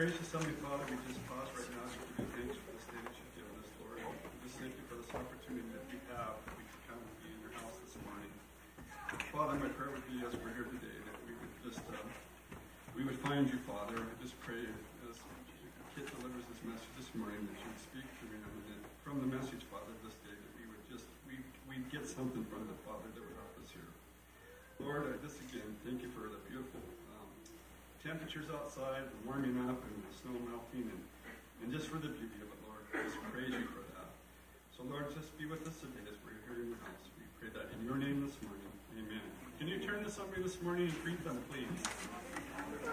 gracious Heavenly Father, we just pause right now to give you thanks for this day that you've given us, Lord. We just thank you for this opportunity that we have, that we can come and be in your house this morning. Father, my prayer would be as we're here today, that we would just, we would find you, Father. I just pray as Kit delivers this message this morning, that you would speak through him, and that from the message, Father, this day, that we would just, we'd get something from it, Father, that would help us here. Lord, I just again thank you for the beautiful temperatures outside, the warming up, and the snow melting, and just for the beauty of it, Lord. I just praise you for that. So, Lord, just be with us today as we're here in your house. We pray that in your name this morning. Amen. Can you turn to somebody this morning and greet them, please? Good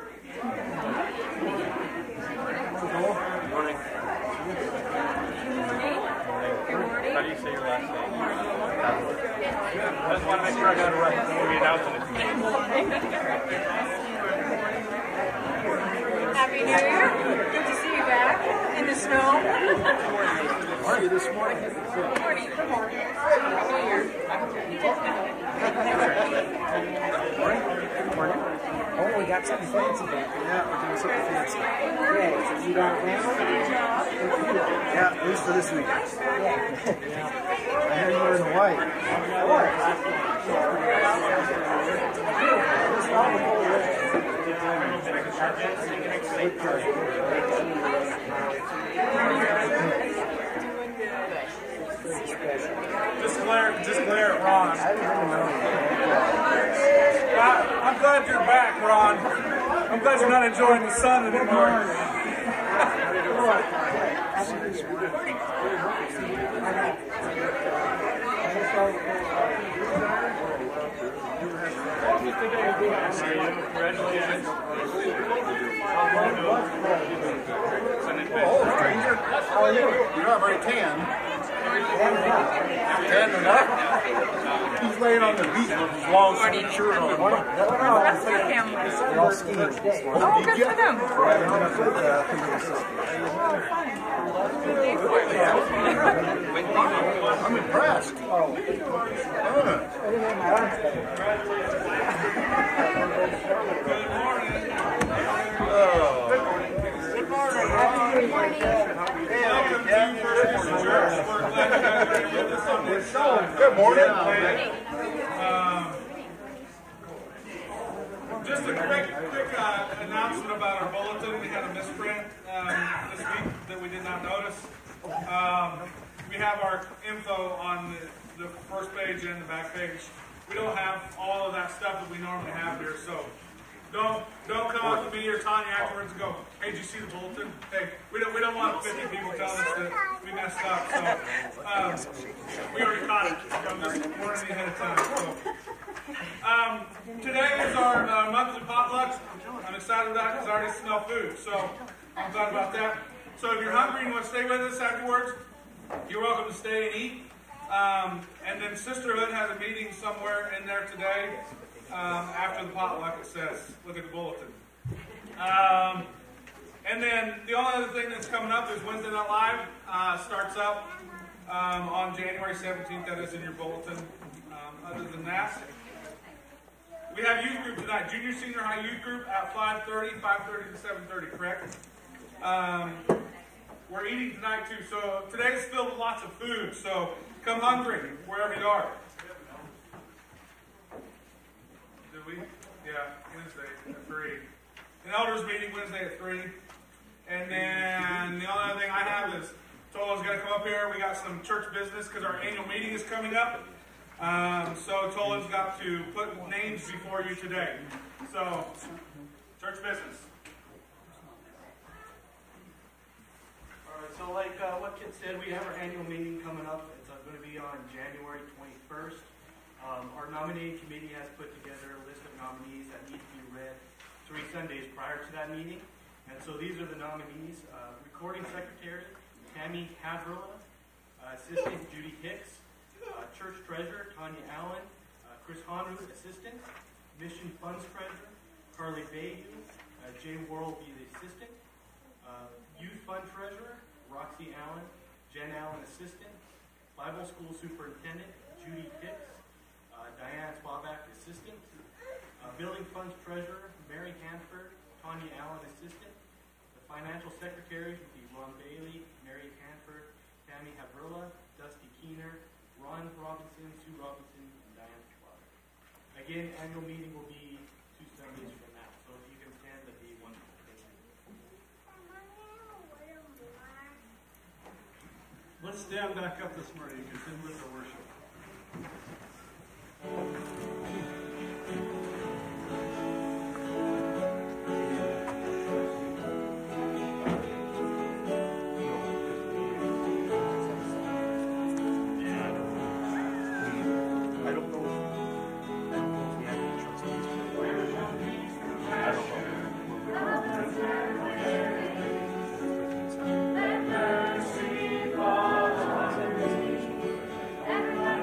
morning. Good morning. How do you say your last name? I just want to make sure I got it right before we announce it. Happy New Year. Good to see you back in the snow. How are you this morning? Good morning. Good morning. Happy New Year. Good morning. Oh, we got something fancy back. Yeah, we're doing something fancy. Okay, so you got a ramble? Yeah, at least for this week. Yeah. I heard you were in Hawaii. I was. Just glare at Ron. I'm glad you're back, Ron. I'm glad you're not enjoying the sun anymore. Oh, stranger. How are you? You're not very tan. Tan enough? He's laying on the beach with his long sleeve shirt on. That's for him. They're all skiing today. Oh, good for them. I'm impressed. Good morning. Just a quick announcement about our bulletin. We had a misprint this week that we did not notice. We have our info on the first page and the back page. We don't have all of that stuff that we normally have here, so don't come up to me or Tanya afterwards and go, "Hey, did you see the bulletin?" Hey, we don't want 50 people telling us that we messed up. So we already caught it. I'm just warning you ahead of time. So today is our monthly potluck. I'm excited about it because I already smell food, so I'm glad about that. So if you're hungry and want to stay with us afterwards, you're welcome to stay and eat. And then Sisterhood has a meeting somewhere in there today. After the potluck, it says, look at the bulletin. And then the only other thing that's coming up is Wednesday Night Live starts up on January 17th. That is in your bulletin. Other than that, we have youth group tonight. Junior, senior high youth group at 5:30 to 7:30, correct? We're eating tonight too. So today's filled with lots of food. So come hungry wherever you are. Did we? Yeah, Wednesday at 3. An elders meeting Wednesday at 3. And then the only other thing I have is Tolo's got to come up here. We got some church business because our annual meeting is coming up. So Tolo's got to put names before you today. So, church business. Alright, so like what Kit said, we have our annual meeting coming up. It's going to be on January 21st. Our nominating committee has put together a list of nominees that need to be read 3 Sundays prior to that meeting. And so these are the nominees. Recording Secretary, Tammy Hadrilla. Assistant, Judy Hicks. Church Treasurer, Tanya Allen. Chris Honru, Assistant. Mission Funds Treasurer, Carly Bayou. Jay Worrell will be the Assistant. Youth Fund Treasurer, Roxy Allen. Jen Allen, Assistant. Bible School Superintendent, Judy Hicks. Diane Spabak, Assistant. Building Funds Treasurer, Mary Hanford. Tanya Allen, Assistant. The financial secretaries would be Ron Bailey, Mary Hanford, Tammy Havrilla, Dusty Keener, Ron Robinson, Sue Robinson, and Diane Schwager. Again, annual meeting will be 2 Sundays from now, so if you can attend, that'd be wonderful. Thank you. Let's stand back up this morning and continue with our worship. Mercy, Father,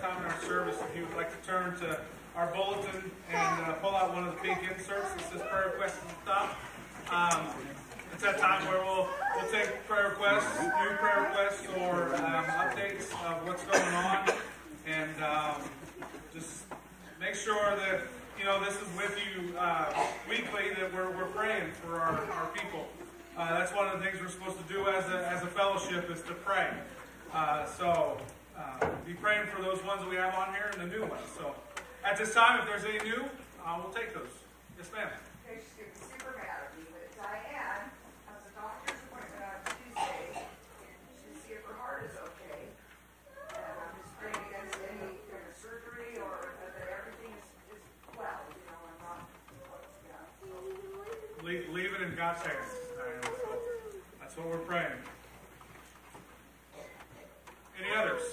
time in our service, if you would like to turn to our bulletin and pull out one of the pink inserts that says prayer requests at the top. It's that time where we'll take prayer requests, new prayer requests, or updates of what's going on, and just make sure that this is with you weekly, that we're praying for our people. That's one of the things we're supposed to do as a fellowship, is to pray. So be praying for those ones that we have on here and the new ones. So at this time, if there's any new, we'll take those. Yes, ma'am. Okay, she's going to be super mad at me, but Diane has a doctor's appointment on Tuesday to see if her heart is okay. And I'm just praying against any kind of surgery, or that everything is well, and not, so. Leave it in God's hands. So that's what we're praying. Any others?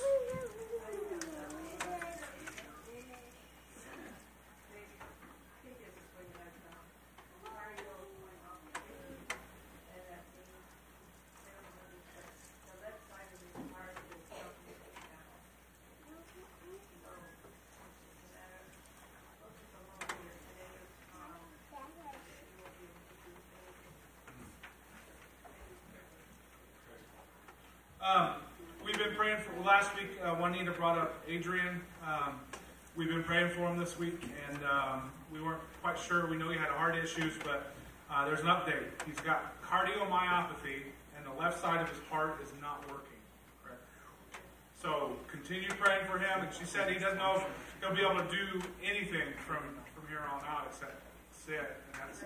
We've been praying for, last week, Juanita brought up Adrian. We've been praying for him this week, and we weren't quite sure. We know he had heart issues, but there's an update. He's got cardiomyopathy, and the left side of his heart is not working. Correct? So continue praying for him. And she said he doesn't know if he'll be able to do anything from here on out except sit. And that's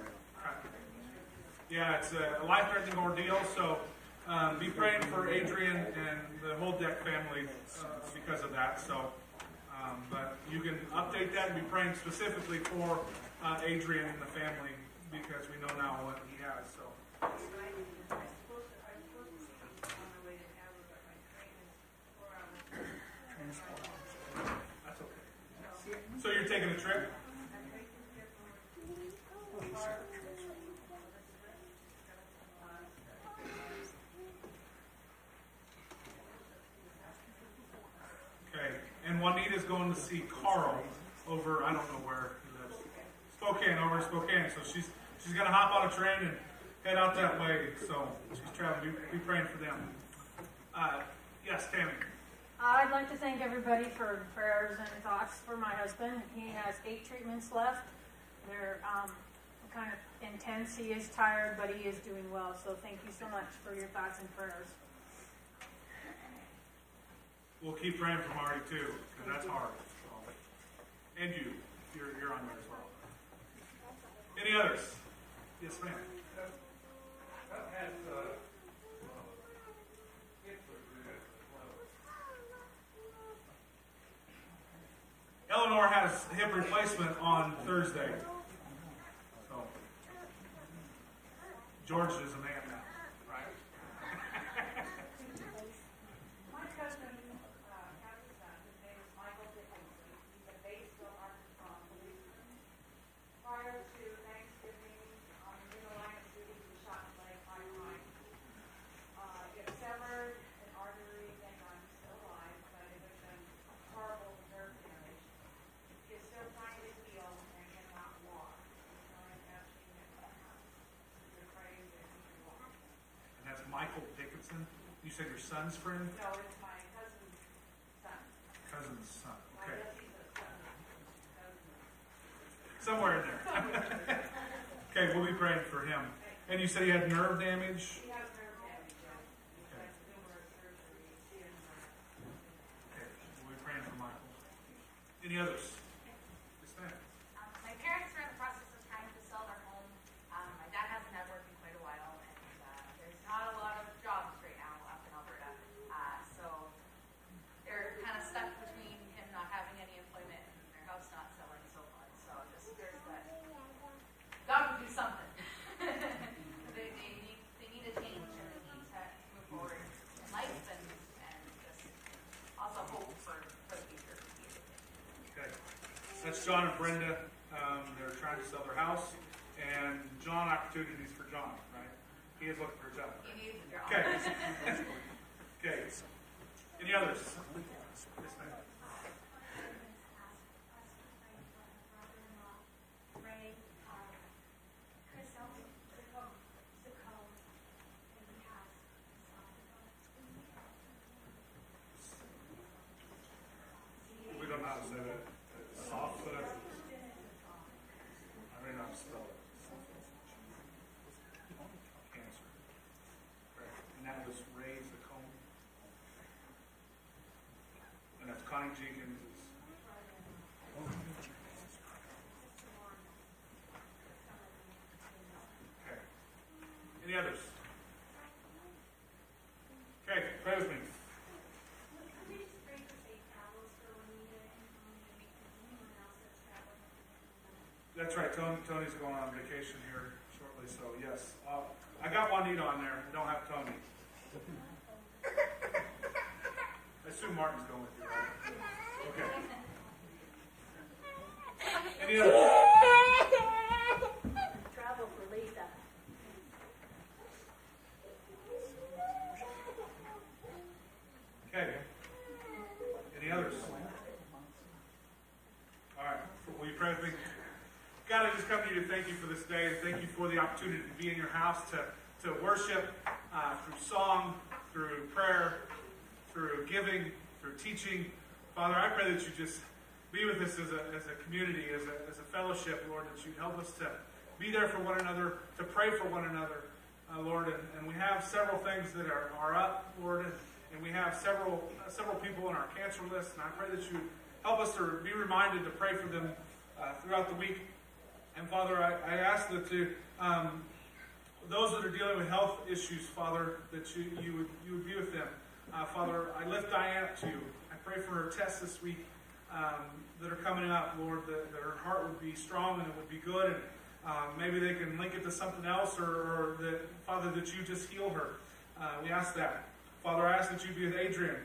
it's a life-threatening ordeal. So be praying for Adrian and the whole Deck family because of that. So, but you can update that and be praying specifically for Adrian and the family, because we know now what he has. So. That's okay. So you're taking a trip? And Juanita's going to see Carl over, I don't know where he lives. Spokane, over in Spokane. So she's going to hop on a train and head out that way. So she's traveling. Be praying for them. Yes, Tammy. I'd like to thank everybody for prayers and thoughts for my husband. He has 8 treatments left. They're kind of intense. He is tired, but he is doing well. So thank you so much for your thoughts and prayers. We'll keep praying for Marty too, because that's hard. So. And you're on there as well. Any others? Yes, ma'am. Eleanor has hip replacement on Thursday. So George is a man now, right? My cousin has a son. His name is Michael Dickinson. He's a Batesville, Arkansas policeman. Prior to Thanksgiving, in the line of duty, he was shot in the leg 5 times. It severed an artery. Thank God he's still alive, but it was a horrible nerve damage. He is still trying to heal and cannot walk. He's going to have to get to the house. We're praying that he can walk. And that's Michael Dickinson. You said your son's friend? No, it's my cousin's son. Cousin's son. I Okay. guess he's a cousin. Somewhere in there. Okay, we'll be praying for him. And you said he had nerve damage? He has nerve damage, yes. He's had numerous surgeries. Okay, we'll be praying for Michael. Any others? Yes, ma'am. My parents are in the process of trying to sell their home. My dad hasn't had work in quite a while, and there's not a lot of jobs right now up in Alberta. So they're kind of stuck between him not having any employment and their house not selling so far. So just there's that. God would do something. they need a change, and they need to move forward in life, and just also hope for the future. Okay. That's John and Brenda. They're trying to sell their house. And John, opportunities for John, right? He is looking for a job. He needs a job. Okay. Okay. Any others? Yes, ma'am. Jenkins is. Okay. Any others? Okay, pray with me. Could we just pray for safe travels for Juanita and anyone else that's traveling? That's right. Tony's going on vacation here shortly, so yes. I got Juanita on there. I don't have Tony. I assume Martin's going with you, right? Okay. Any other? Travel for Lisa. Okay. Any others? All right. Will you pray with me? God, I just come to you to thank you for this day and thank you for the opportunity to be in your house to worship through song, through prayer, through giving, through teaching. Father, I pray that you just be with us as a community, as a fellowship, Lord, that you'd help us to be there for one another, to pray for one another, Lord. And we have several things that are up, Lord, and we have several people on our cancer list, and I pray that you help us to be reminded to pray for them throughout the week. And Father, I ask that those that are dealing with health issues, Father, that you would be with them. Father, I lift Diane up to you. I pray for her tests this week that are coming up, Lord, that her heart would be strong and it would be good. And maybe they can link it to something else, or that, Father, that you just heal her. We ask that. Father, I ask that you be with Adrian.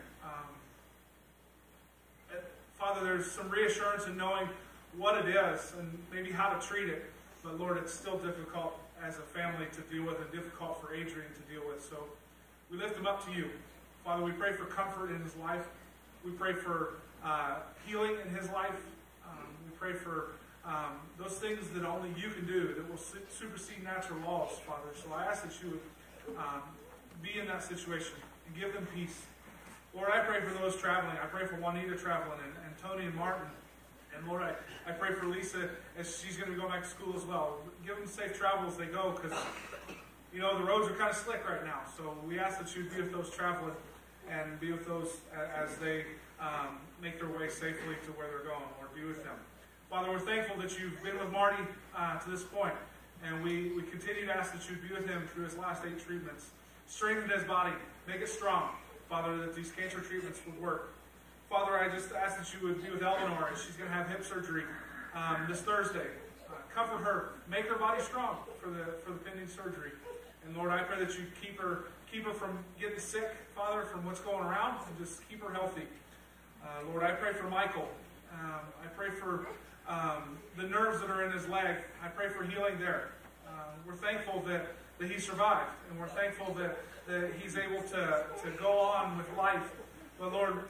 Father, there's some reassurance in knowing what it is and maybe how to treat it. But Lord, it's still difficult as a family to deal with and difficult for Adrian to deal with. So we lift him up to you. Father, we pray for comfort in his life. We pray for healing in his life. We pray for those things that only you can do that will supersede natural laws, Father. So I ask that you would be in that situation and give them peace. Lord, I pray for those traveling. I pray for Juanita traveling and Tony and Martin. And Lord, I pray for Lisa as she's going to be going back to school as well. Give them safe travel as they go, because, you know, the roads are kind of slick right now. So we ask that you be with those traveling and be with those as they make their way safely to where they're going. Lord, be with them. Father, we're thankful that you've been with Marty to this point. And we continue to ask that you'd be with him through his last 8 treatments. Strengthen his body. Make it strong. Father, that these cancer treatments would work. Father, I just ask that you would be with Eleanor as she's going to have hip surgery this Thursday. Comfort her. Make her body strong for the pending surgery. And Lord, I pray that you keep her from getting sick, Father, from what's going around, and just keep her healthy. Lord, I pray for Michael. I pray for the nerves that are in his leg. I pray for healing there. We're thankful that he survived, and we're thankful that he's able to go on with life. But Lord,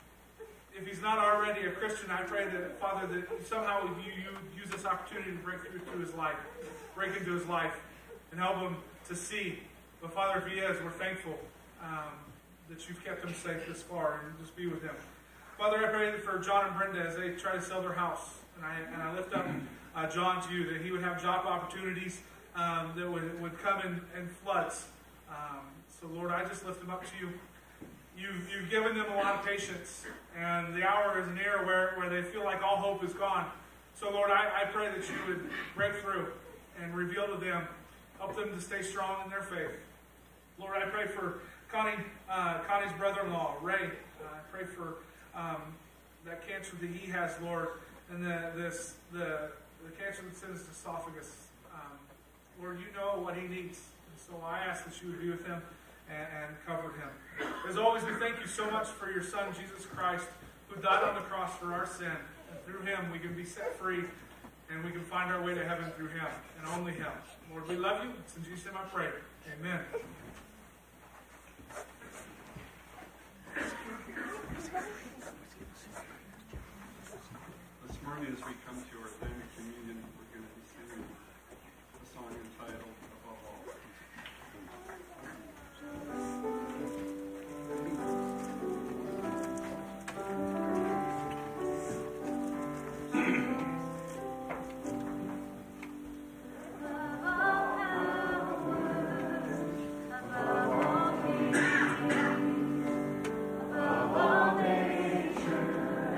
if he's not already a Christian, I pray that, Father, that somehow you use this opportunity to break through to his life, break into his life, and help him to see. But Father, if he is, we're thankful that you've kept him safe this far, and just be with him. Father, I pray for John and Brenda as they try to sell their house. And I lift up John to you, that he would have job opportunities that would come in floods. So Lord, I just lift him up to you. You've given them a lot of patience, and the hour is near where they feel like all hope is gone. So Lord, I pray that you would break through and reveal to them, help them to stay strong in their faith. Lord, I pray for Connie's brother-in-law, Ray. I pray for that cancer that he has, Lord, and the cancer that's in his esophagus. Lord, you know what he needs. And so I ask that you would be with him and cover him. As always, we thank you so much for your Son, Jesus Christ, who died on the cross for our sin. And through him, we can be set free, and we can find our way to heaven through him, and only him. Lord, we love you. It's in Jesus' name I pray. Amen. This morning, as we come to our time of communion, we're going to be singing a song entitled Above All. Above all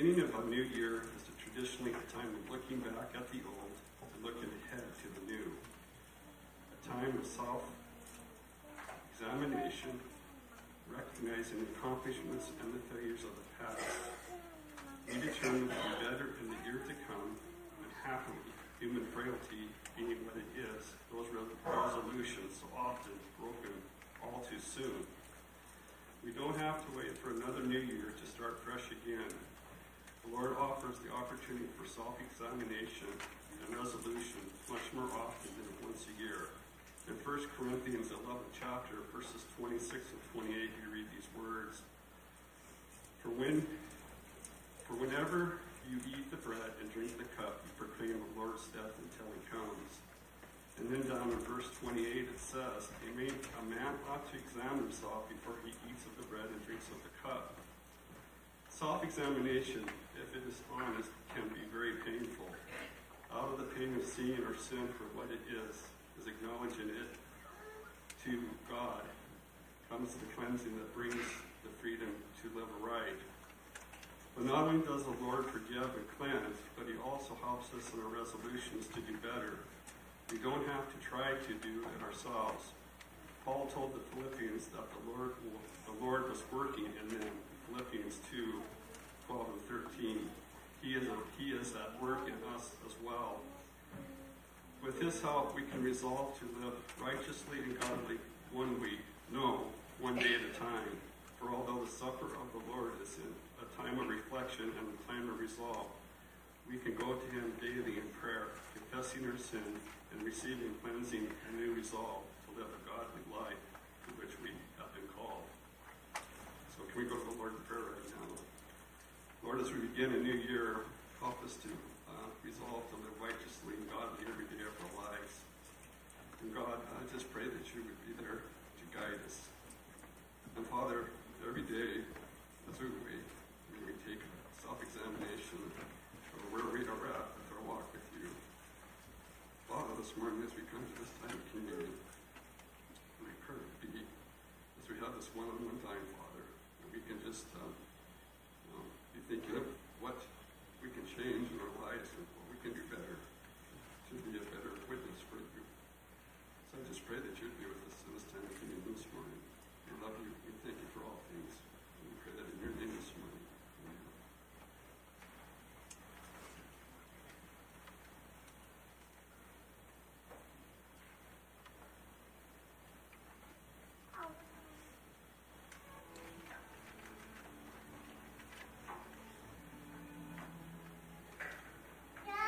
beginning of a new year is traditionally a time of looking back at the old and looking ahead to the new. A time of self-examination, recognizing the accomplishments and the failures of the past. We determine to be better in the year to come, and happily, human frailty being what it is, those resolutions so often broken all too soon. We don't have to wait for another new year to start fresh again. The Lord offers the opportunity for self-examination and resolution much more often than once a year. In 1 Corinthians 11th chapter, verses 26 and 28, we read these words. For whenever you eat the bread and drink the cup, you proclaim the Lord's death until he comes. And then down in verse 28 it says, a man ought to examine himself before he eats of the bread and drinks of the cup. Self-examination, if it is honest, can be very painful. Out of the pain of seeing our sin for what it is acknowledging it to God, comes the cleansing that brings the freedom to live aright. But not only does the Lord forgive and cleanse, but he also helps us in our resolutions to do better. We don't have to try to do it ourselves. Paul told the Philippians that the Lord was working in them. Philippians 2:12 and 13. He is at work in us as well. With his help, we can resolve to live righteously and godly one day at a time. For although the supper of the Lord is in a time of reflection and a time of resolve, we can go to him daily in prayer, confessing our sin and receiving cleansing and new resolve to live a godly life to which we have been called. So can we go to the Lord in prayer right now? Lord, as we begin a new year, help us to resolve to live righteously and godly every day of our lives. And God, I just pray that you would be there to guide us. And Father, every day as we take self-examination of where we are at with our walk with you. Father, this morning as we come to this time of communion, my prayer would be as we have this one-on-one time, Father, that we can just be thinking of what we can change in our lives and what we can do better to be a better witness for you. So I just pray that you'd be with us in this time of communion this morning. We love you. We thank you for all things. And we pray that in your name this morning. Amen. Yeah.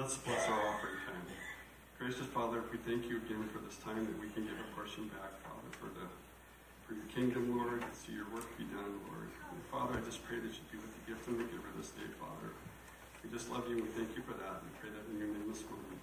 let's bless our offering time. Gracious Father, we thank you again for this time that we can give a portion back, Father, for your kingdom, Lord, to see your work be done, Lord. And Father, I just pray that you be with the gift and the giver this day, Father. We just love you and we thank you for that. We pray that in your name this morning.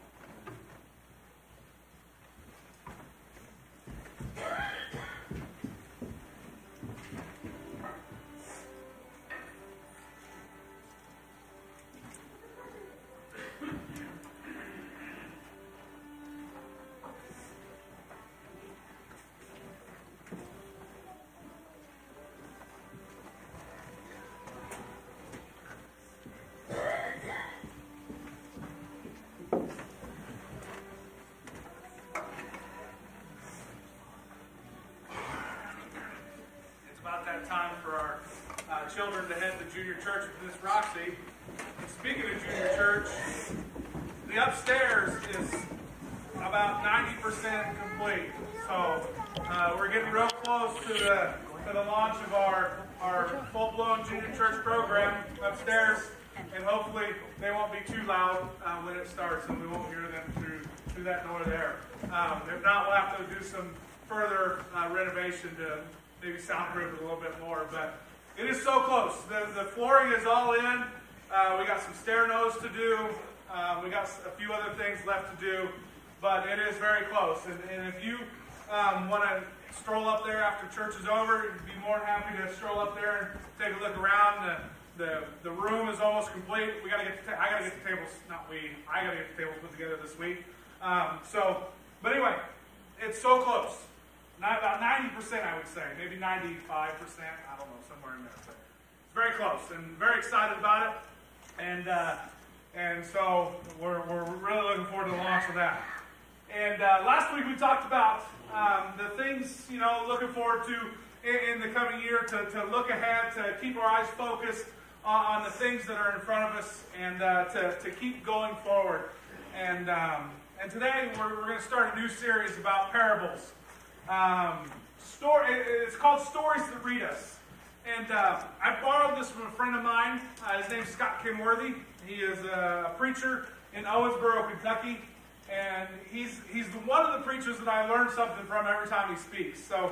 Time for our children to head to junior church with Miss Roxy. And speaking of junior church, the upstairs is about 90% complete. So we're getting real close to the launch of our full-blown junior church program upstairs. And hopefully they won't be too loud when it starts and we won't hear them through that door there. If not, we'll have to do some further renovation to maybe soundproof it a little bit more, but it is so close. The flooring is all in. We got some stair nose to do. We got a few other things left to do, but it is very close. And if you want to stroll up there after church is over, you'd be more than happy to stroll up there and take a look around. The room is almost complete. I got to get the tables. I got to get the tables put together this week. But anyway, it's so close. About 90%, I would say, maybe 95%. I don't know, somewhere in there. But it's very close, and very excited about it. And so we're really looking forward to the launch of that. And last week we talked about the things, looking forward to in the coming year, to look ahead, to keep our eyes focused on the things that are in front of us, and to keep going forward. And today we're going to start a new series about parables. It's called Stories That Read Us. And I borrowed this from a friend of mine. His name's Scott Kenworthy. He is a preacher in Owensboro, Kentucky. And he's one of the preachers that I learn something from every time he speaks. So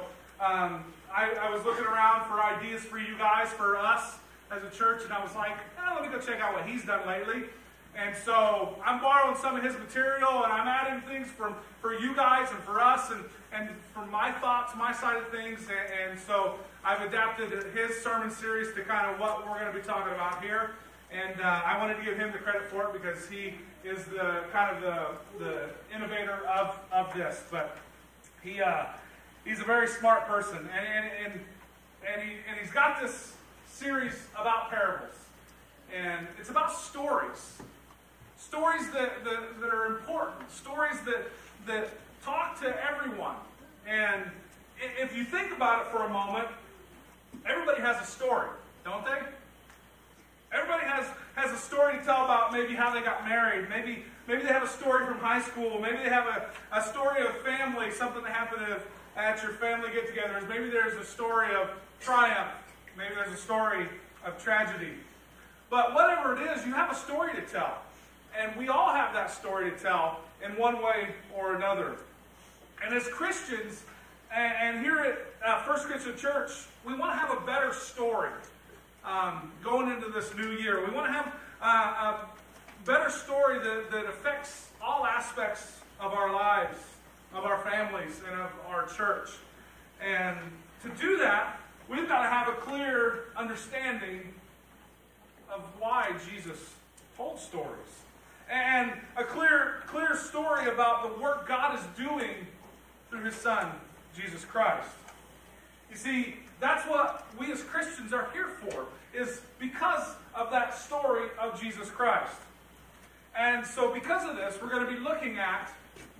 I was looking around for ideas for you guys, for us as a church, and I was like, let me go check out what he's done lately. And so I'm borrowing some of his material, and I'm adding things for you guys and for us, and from my thoughts, my side of things. And so I've adapted his sermon series to kind of what we're going to be talking about here. And I wanted to give him the credit for it because he is the kind of the innovator of this. But he's a very smart person, and he's got this series about parables, and it's about stories. Stories that are important. Stories that talk to everyone. And if you think about it for a moment, everybody has a story, don't they? Everybody has a story to tell about maybe how they got married. Maybe they have a story from high school. Maybe they have a story of family, something that happened at your family get-togethers. Maybe there's a story of triumph. Maybe there's a story of tragedy. But whatever it is, you have a story to tell. And we all have that story to tell in one way or another. And as Christians, and here at First Christian Church, we want to have a better story going into this new year. We want to have a better story that affects all aspects of our lives, of our families, and of our church. And to do that, we've got to have a clear understanding of why Jesus told stories. And a clear story about the work God is doing through His Son, Jesus Christ. You see, that's what we as Christians are here for, is because of that story of Jesus Christ. And so because of this, we're going to be looking at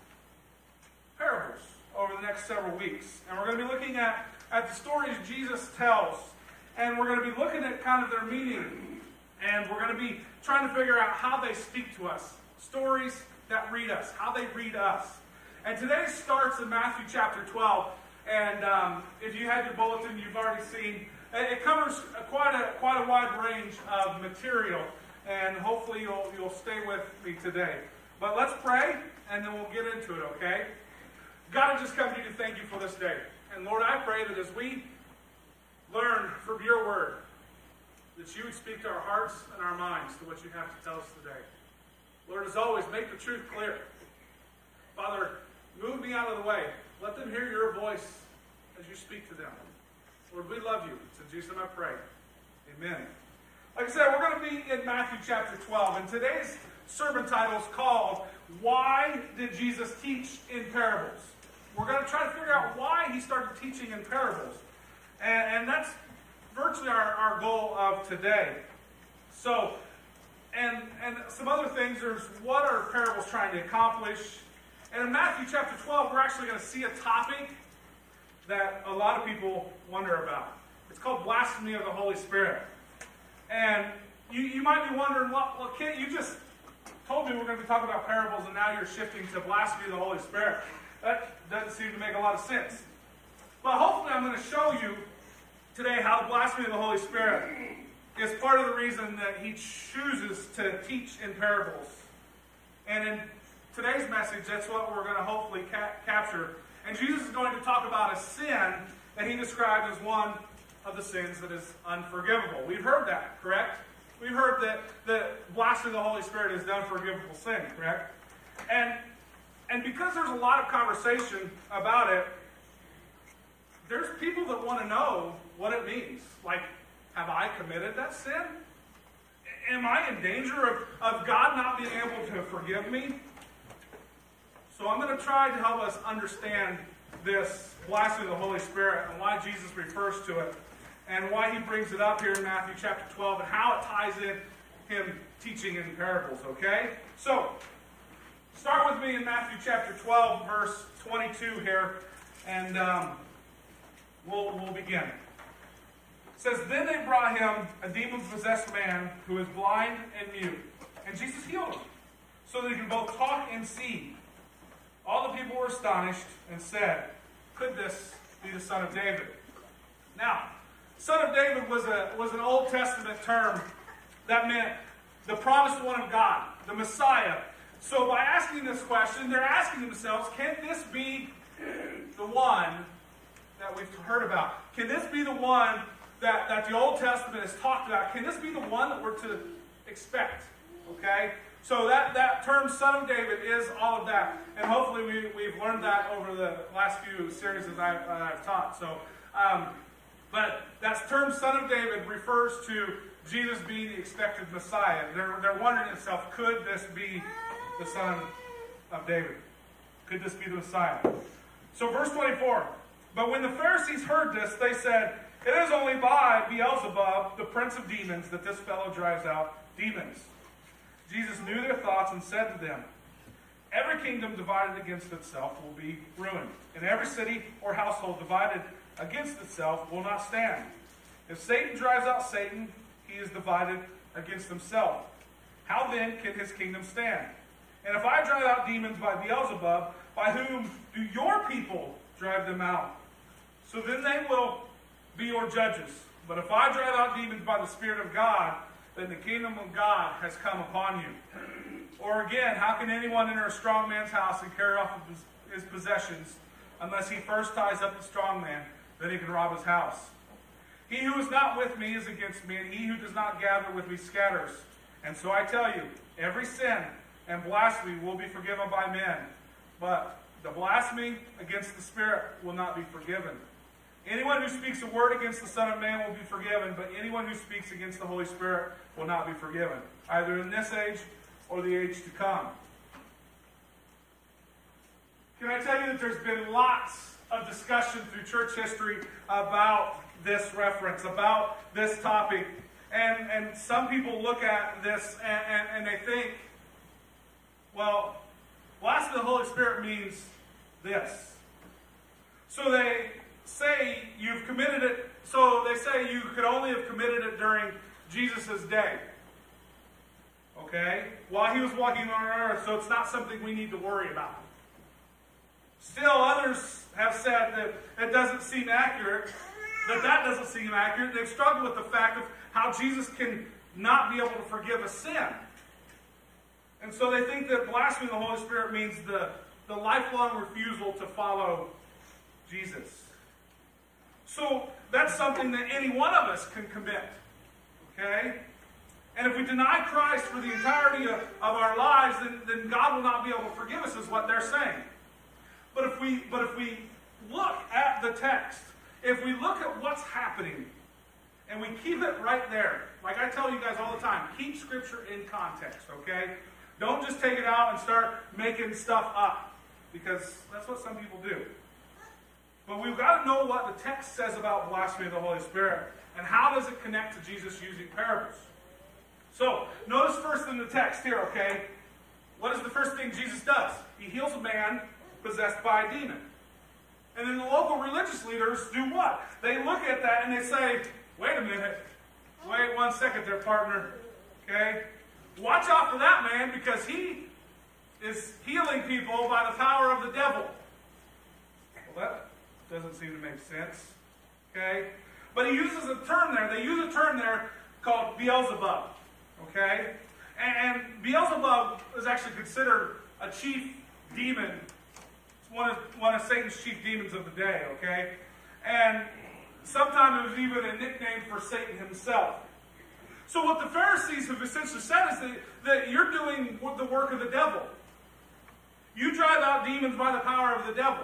parables over the next several weeks. And we're going to be looking at the stories Jesus tells. And we're going to be looking at kind of their meaning. And we're going to be trying to figure out how they speak to us. Stories that read us. How they read us. And today starts in Matthew chapter 12. And if you had your bulletin, you've already seen, it covers quite a wide range of material. and hopefully you'll stay with me today. But let's pray, and then we'll get into it, okay? God, I just come to you to thank you for this day. And Lord, I pray that as we learn from your word, that you would speak to our hearts and our minds to what you have to tell us today. Lord, as always, make the truth clear. Father, move me out of the way. Let them hear your voice as you speak to them. Lord, we love you. It's in Jesus' name I pray. Amen. Like I said, we're going to be in Matthew chapter 12, and today's sermon title is called, Why Did Jesus Teach in Parables? We're going to try to figure out why he started teaching in parables. And that's virtually our goal of today. So, and some other things, there's what are parables trying to accomplish. And in Matthew chapter 12, we're actually going to see a topic that a lot of people wonder about. It's called blasphemy of the Holy Spirit. And you might be wondering, well, Kent, you just told me we're going to be talking about parables, and now you're shifting to blasphemy of the Holy Spirit. That doesn't seem to make a lot of sense. But hopefully I'm going to show you today how the blasphemy of the Holy Spirit is part of the reason that he chooses to teach in parables. And in today's message, that's what we're going to hopefully capture. And Jesus is going to talk about a sin that he described as one of the sins that is unforgivable. We've heard that, correct? We've heard that the blasphemy of the Holy Spirit is the unforgivable sin, correct? And because there's a lot of conversation about it, there's people that want to know what it means. Like, have I committed that sin? Am I in danger of God not being able to forgive me? So I'm going to try to help us understand this blasphemy of the Holy Spirit and why Jesus refers to it and why he brings it up here in Matthew chapter 12 and how it ties in him teaching in parables, okay? So, start with me in Matthew chapter 12, verse 22 here, and we'll begin. It says, Then they brought him a demon-possessed man who was blind and mute, and Jesus healed him, so that he could both talk and see. All the people were astonished and said, Could this be the Son of David? Now, Son of David was an Old Testament term that meant the promised one of God, the Messiah. So by asking this question, they're asking themselves, can this be the one that we've heard about? Can this be the one that the Old Testament has talked about? Can this be the one that we're to expect? Okay? So that term, Son of David, is all of that. And hopefully we've learned that over the last few series that I've taught. So, but that term, Son of David, refers to Jesus being the expected Messiah. They're wondering themselves, could this be the Son of David? Could this be the Messiah? So verse 24. But when the Pharisees heard this, they said, It is only by Beelzebub, the prince of demons, that this fellow drives out demons. Jesus knew their thoughts and said to them, Every kingdom divided against itself will be ruined, and every city or household divided against itself will not stand. If Satan drives out Satan, he is divided against himself. How then can his kingdom stand? And if I drive out demons by Beelzebub, by whom do your people drive them out? So then they will be your judges. But if I drive out demons by the Spirit of God, then the kingdom of God has come upon you. Or again, how can anyone enter a strong man's house and carry off his possessions unless he first ties up the strong man, then he can rob his house? He who is not with me is against me, and he who does not gather with me scatters. And so I tell you, every sin and blasphemy will be forgiven by men, but the blasphemy against the Spirit will not be forgiven. Anyone who speaks a word against the Son of Man will be forgiven, but anyone who speaks against the Holy Spirit will not be forgiven, either in this age or the age to come. Can I tell you that there's been lots of discussion through church history about this reference, about this topic. And some people look at this and they think, well, blasphemy of the Holy Spirit means this. So they say you've committed it, so they say you could only have committed it during Jesus' day. Okay? While he was walking on earth, so it's not something we need to worry about. Still, others have said that it doesn't seem accurate, that doesn't seem accurate. They've struggled with the fact of how Jesus can not be able to forgive a sin. And so they think that blaspheming the Holy Spirit means the lifelong refusal to follow Jesus. So that's something that any one of us can commit. Okay? And if we deny Christ for the entirety of our lives, then God will not be able to forgive us, is what they're saying. But if we look at the text, if we look at what's happening, and we keep it right there, like I tell you guys all the time, keep Scripture in context, okay? Don't just take it out and start making stuff up, because that's what some people do. But we've got to know what the text says about blasphemy of the Holy Spirit, and how does it connect to Jesus using parables. So, notice first in the text here, okay? What is the first thing Jesus does? He heals a man possessed by a demon. And then the local religious leaders do what? They look at that and they say, wait a minute. Wait 1 second there, partner. Okay? Watch out for that man, because he is healing people by the power of the devil. Well, that doesn't seem to make sense. Okay? But he uses a term there. They use a term there called Beelzebub. Okay? And Beelzebub is actually considered a chief demon. It's one of Satan's chief demons of the day, okay? And sometimes it was even a nickname for Satan himself. So what the Pharisees have essentially said is that you're doing the work of the devil. You drive out demons by the power of the devil.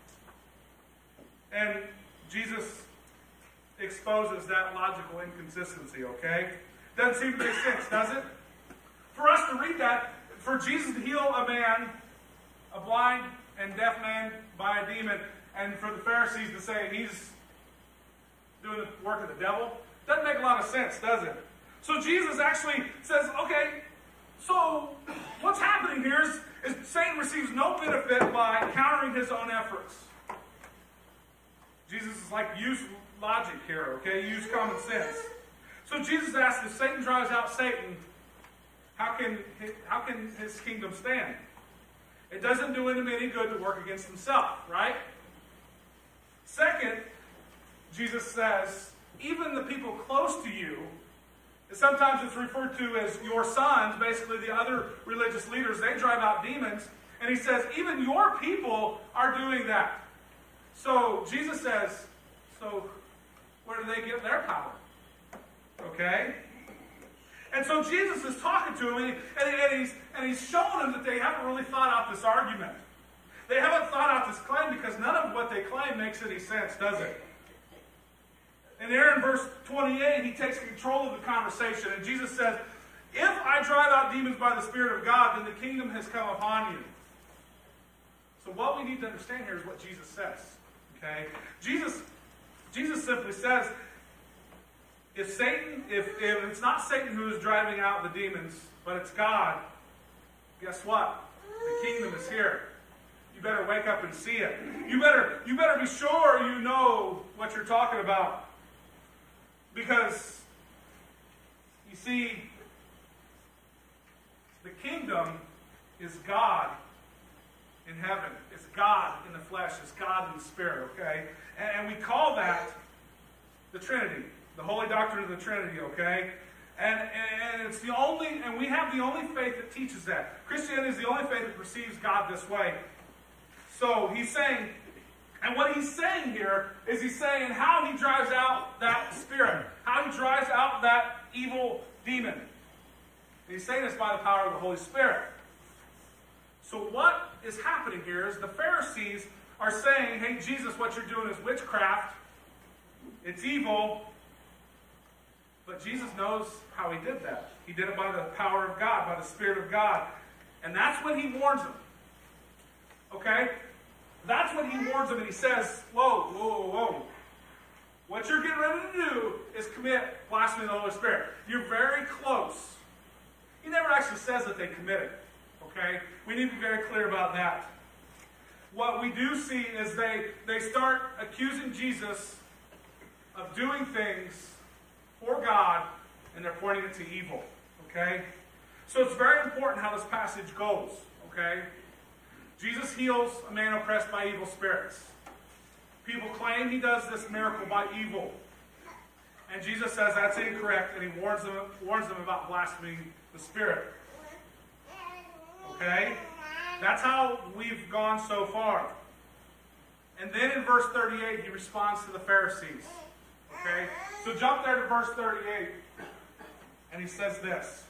And Jesus exposes that logical inconsistency, okay? Doesn't seem to make sense, does it? For us to read that, for Jesus to heal a man, a blind and deaf man by a demon, and for the Pharisees to say he's doing the work of the devil, doesn't make a lot of sense, does it? So Jesus actually says, okay, so what's happening here is Satan receives no benefit by countering his own efforts. Jesus is like, use logic here, okay? Use common sense. So Jesus asks, if Satan drives out Satan, how can his kingdom stand? It doesn't do him any good to work against himself, right? Second, Jesus says, even the people close to you, sometimes it's referred to as your sons, basically the other religious leaders, they drive out demons. And he says, even your people are doing that. So Jesus says, so where do they get their power? Okay? And so Jesus is talking to him, and he's showing them that they haven't really thought out this argument. They haven't thought out this claim, because none of what they claim makes any sense, does it? And there in verse 28, he takes control of the conversation, and Jesus says, if I drive out demons by the Spirit of God, then the kingdom has come upon you. So what we need to understand here is what Jesus says. Okay? Jesus simply says, if it's not Satan who is driving out the demons, but it's God, guess what? The kingdom is here. You better wake up and see it. You better be sure you know what you're talking about. Because, you see, the kingdom is God in heaven. It's God in the flesh. It's God in the Spirit, okay? And we call that the Trinity. The holy doctrine of the Trinity, okay? And it's the only, and we have the only faith that teaches that. Christianity is the only faith that perceives God this way. So he's saying, and what he's saying here is he's saying how he drives out that spirit, how he drives out that evil demon. And he's saying this by the power of the Holy Spirit. So what is happening here is the Pharisees are saying, hey, Jesus, what you're doing is witchcraft. It's evil. But Jesus knows how he did that. He did it by the power of God, by the Spirit of God. And that's when he warns them. Okay? That's when he warns them, and he says, whoa, whoa, whoa. What you're getting ready to do is commit blasphemy of the Holy Spirit. You're very close. He never actually says that they commit it. Okay? We need to be very clear about that. What we do see is they start accusing Jesus of doing things for God, and they're pointing it to evil. Okay? So it's very important how this passage goes. Okay? Jesus heals a man oppressed by evil spirits. People claim he does this miracle by evil. And Jesus says that's incorrect, and he warns them about blaspheming the Spirit. Okay? That's how we've gone so far. And then in verse 38, he responds to the Pharisees. Okay? So jump there to verse 38, and he says this.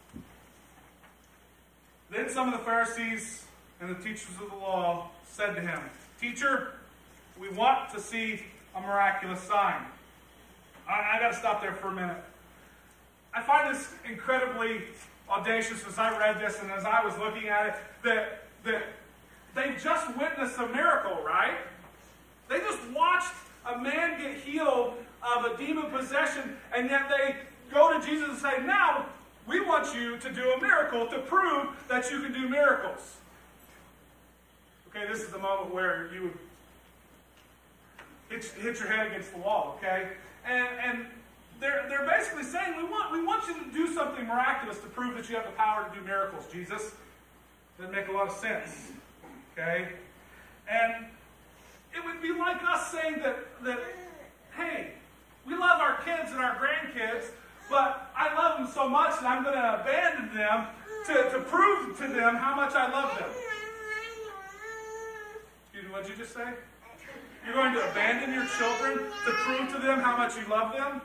Then some of the Pharisees and the teachers of the law said to him, "Teacher, we want to see a miraculous sign." I got to stop there for a minute. I find this incredibly audacious as I read this and as I was looking at it, that they just witnessed a miracle, right? They just watched a man get healed of a demon possession, and yet they go to Jesus and say, "Now, we want you to do a miracle to prove that you can do miracles." Okay, this is the moment where you would hit your head against the wall, okay? And they're basically saying, we want you to do something miraculous to prove that you have the power to do miracles, Jesus. Doesn't make a lot of sense, okay? And it would be like us saying that hey, we love our kids and our grandkids, but I love them so much that I'm going to abandon them to prove to them how much I love them. Excuse me, what did you just say? You're going to abandon your children to prove to them how much you love them?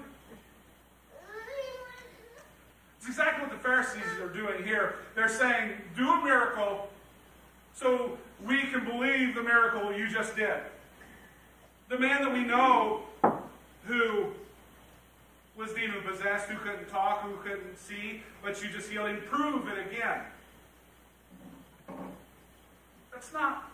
It's exactly what the Pharisees are doing here. They're saying, do a miracle so we can believe the miracle you just did. The man that we know who was demon-possessed, who couldn't talk, who couldn't see, but you just healed him, prove it again. That's not...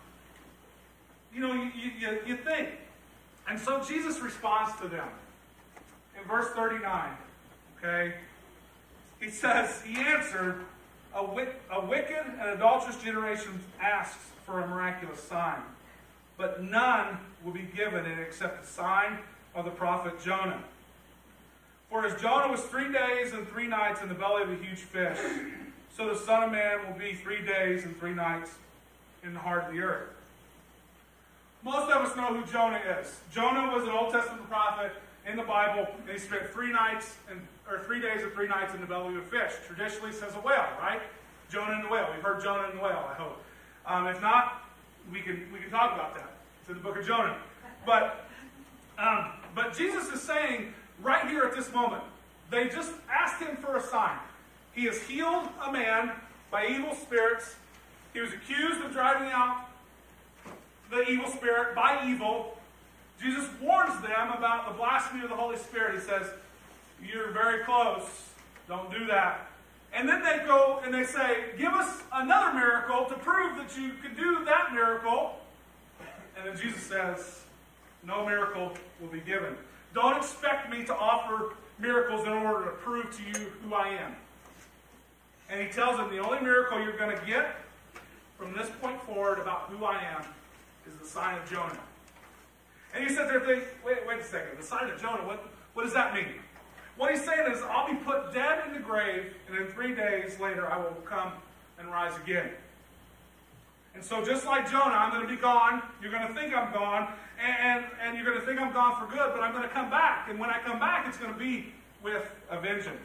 you think. And so Jesus responds to them. In verse 39, okay, he says, he answered, a wicked and adulterous generation asks for a miraculous sign, but none will be given it except the sign of the prophet Jonah. For as Jonah was 3 days and 3 nights in the belly of a huge fish, so the Son of Man will be 3 days and 3 nights in the heart of the earth. Most of us know who Jonah is. Jonah was an Old Testament prophet in the Bible, and he spent 3 days and 3 nights in the belly of a fish. Traditionally says a whale, right? Jonah and the whale. We've heard Jonah and the whale, I hope. If not, we can talk about that. It's in the book of Jonah. But Jesus is saying right here at this moment, they just asked him for a sign. He has healed a man by evil spirits. He was accused of driving out the evil spirit by evil. Jesus warns them about the blasphemy of the Holy Spirit. He says, you're very close. Don't do that. And then they go and they say, give us another miracle to prove that you can do that miracle. And then Jesus says, no miracle will be given. Don't expect me to offer miracles in order to prove to you who I am. And he tells them the only miracle you're going to get from this point forward about who I am is the sign of Jonah. And you sit there thinking, wait a second, the sign of Jonah, what does that mean? What he's saying is, I'll be put dead in the grave, and in 3 days later I will come and rise again. And so just like Jonah, I'm going to be gone, you're going to think I'm gone, and you're going to think I'm gone for good, but I'm going to come back. And when I come back, it's going to be with a vengeance.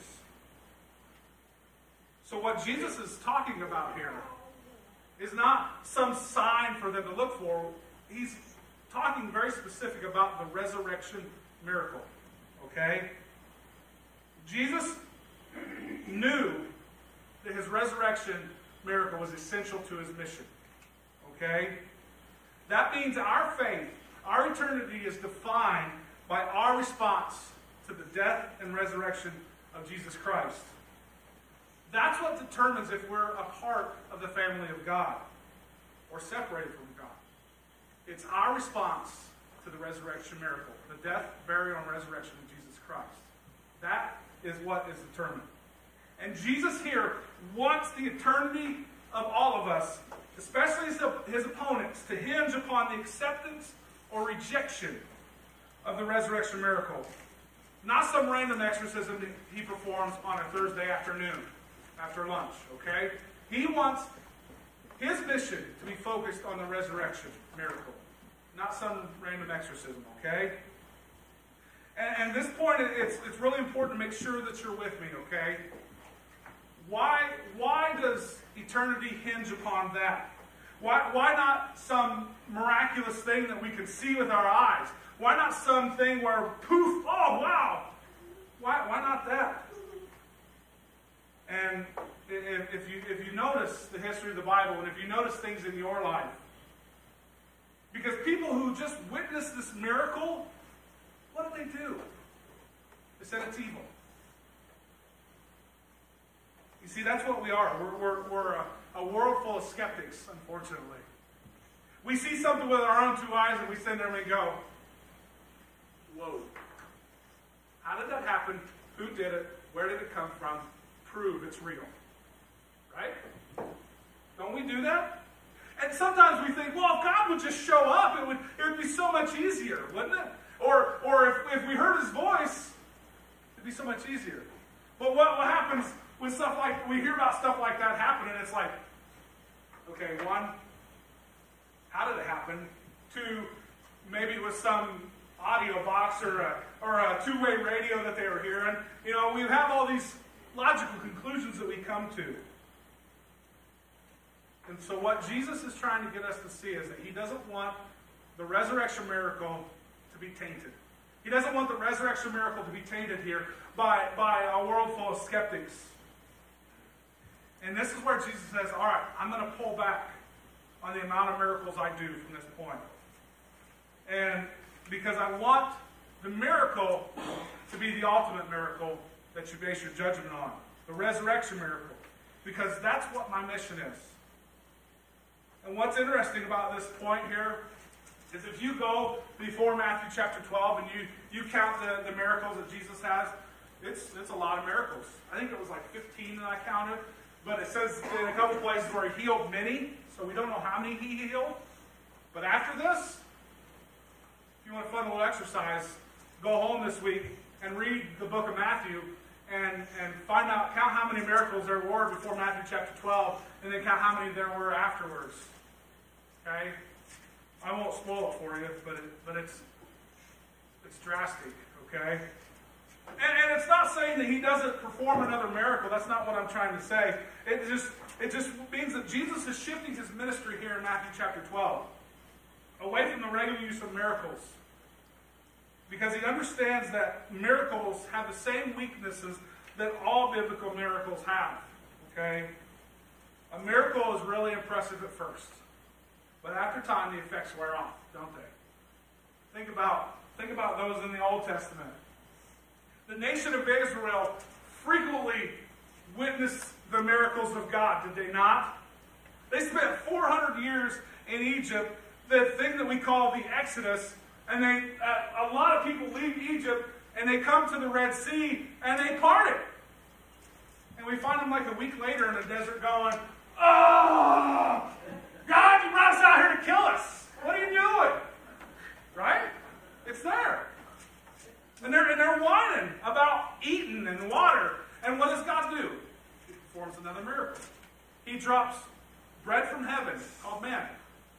So what Jesus is talking about here is not some sign for them to look for. He's talking very specific about the resurrection miracle. Okay? Jesus knew that his resurrection miracle was essential to his mission. Okay? That means our faith, our eternity is defined by our response to the death and resurrection of Jesus Christ. That's what determines if we're a part of the family of God or separated from God. It's our response to the resurrection miracle, the death, burial, and resurrection of Jesus Christ. That is what is determined. And Jesus here wants the eternity of all of us, especially his opponents, to hinge upon the acceptance or rejection of the resurrection miracle. Not some random exorcism that he performs on a Thursday afternoon after lunch, okay? He wants his mission to be focused on the resurrection miracle, not some random exorcism, okay? And this point, it's really important to make sure that you're with me, okay? Why does eternity hinge upon that? Why not some miraculous thing that we can see with our eyes? Why not something where, poof, oh, wow. Why not that? And if you notice the history of the Bible, and if you notice things in your life, because people who just witnessed this miracle, what did they do? They said it's evil. You see, that's what we are. We're a world full of skeptics, unfortunately. We see something with our own two eyes, and we sit there and we go, whoa. How did that happen? Who did it? Where did it come from? Prove it's real. Right? Don't we do that? And sometimes we think, well, if God would just show up, it would be so much easier, wouldn't it? Or if we heard his voice, it'd be so much easier. But what happens when we hear about stuff like that happen, and it's like, okay, one, how did it happen? Two, maybe it was some audio box or a two-way radio that they were hearing. You know, we have all these logical conclusions that we come to. And so what Jesus is trying to get us to see is that he doesn't want the resurrection miracle to be tainted. He doesn't want the resurrection miracle to be tainted here by a world full of skeptics. And this is where Jesus says, all right, I'm going to pull back on the amount of miracles I do from this point. And because I want the miracle to be the ultimate miracle that you base your judgment on. The resurrection miracle. Because that's what my mission is. And what's interesting about this point here is if you go before Matthew chapter 12 and you count the miracles that Jesus has, it's a lot of miracles. I think it was like 15 that I counted. But it says in a couple places where he healed many, so we don't know how many he healed. But after this, if you want a fun little exercise, go home this week and read the book of Matthew and find out, count how many miracles there were before Matthew chapter 12, and then count how many there were afterwards. Okay? I won't spoil it for you, but it's drastic, okay? And it's not saying that he doesn't perform another miracle. That's not what I'm trying to say. It just means that Jesus is shifting his ministry here in Matthew chapter 12 away from the regular use of miracles. Because he understands that miracles have the same weaknesses that all biblical miracles have. Okay? A miracle is really impressive at first. But after time, the effects wear off, don't they? Think about those in the Old Testament. The nation of Israel frequently witnessed the miracles of God, did they not? They spent 400 years in Egypt, the thing that we call the Exodus, and a lot of people leave Egypt, and they come to the Red Sea, and they part it. And we find them like a week later in the desert going, oh, God, you brought us out here to kill us. What are you doing? Right? It's there. And they're whining about eating and water. And what does God do? He performs another miracle. He drops bread from heaven called manna.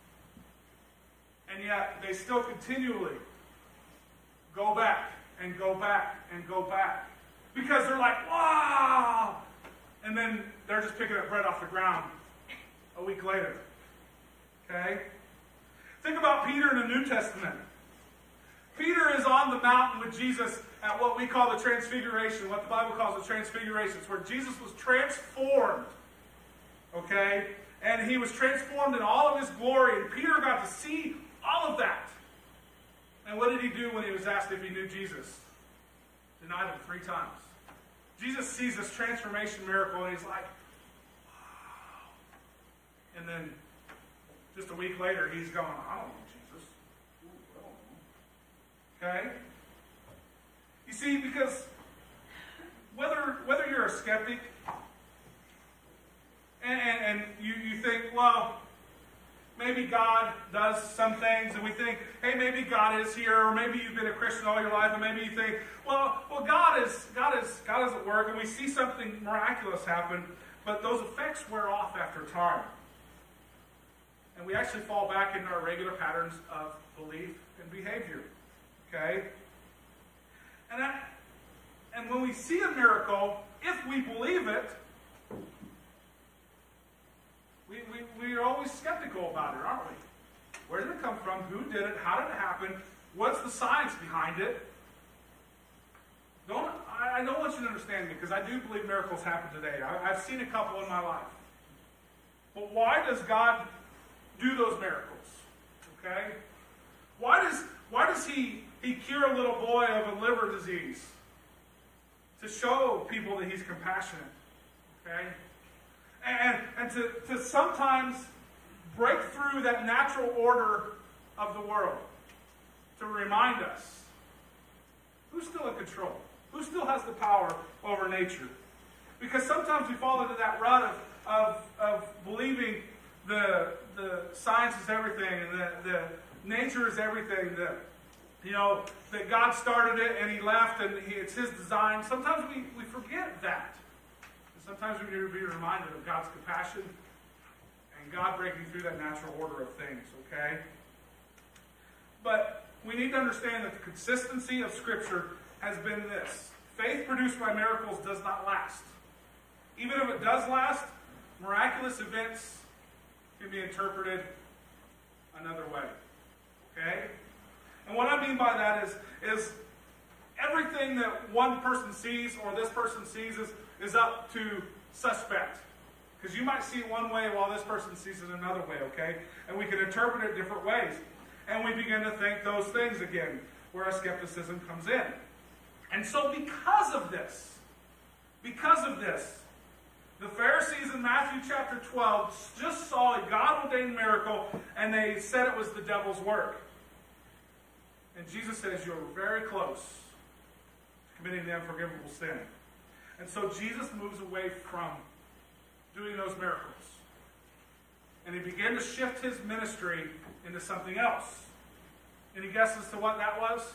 And yet they still continually go back and go back and go back. Because they're like, wow! And then they're just picking up bread off the ground a week later. Okay? Think about Peter in the New Testament. Peter is on the mountain with Jesus at what we call the Transfiguration, what the Bible calls the Transfiguration. It's where Jesus was transformed. Okay? And he was transformed in all of his glory. And Peter got to see all of that. And what did he do when he was asked if he knew Jesus? Denied him 3 times. Jesus sees this transformation miracle and he's like, wow. And then just a week later, he's going, I don't know Jesus. Ooh, I don't know. Okay? You see, because whether you're a skeptic and you think, well, maybe God does some things, and we think, hey, maybe God is here, or maybe you've been a Christian all your life, and maybe you think, well, God is at work, and we see something miraculous happen, but those effects wear off after time. And we actually fall back into our regular patterns of belief and behavior. Okay? we see a miracle, if we believe it, we are always skeptical about it, aren't we? Where did it come from? Who did it? How did it happen? What's the science behind it? I don't want you to understand me, because I do believe miracles happen today. I've seen a couple in my life. But why does God do those miracles? Okay? Why does he cure a little boy of a liver disease? To show people that he's compassionate. Okay? And to sometimes break through that natural order of the world. To remind us who's still in control. Who still has the power over nature? Because sometimes we fall into that rut of believing the science is everything and the nature is everything. That God started it and He left and it's His design. Sometimes we forget that. And sometimes we need to be reminded of God's compassion and God breaking through that natural order of things, okay? But we need to understand that the consistency of Scripture has been this. Faith produced by miracles does not last. Even if it does last, miraculous events can be interpreted another way. Okay? And what I mean by that is everything that one person sees or this person sees is up to suspect. Because you might see it one way while this person sees it another way, okay? And we can interpret it different ways. And we begin to think those things again, where our skepticism comes in. And so because of this, the Pharisees in Matthew chapter 12 just saw a God-ordained miracle, and they said it was the devil's work. And Jesus says, you're very close to committing the unforgivable sin. And so Jesus moves away from doing those miracles. And he began to shift his ministry into something else. Any guesses to what that was?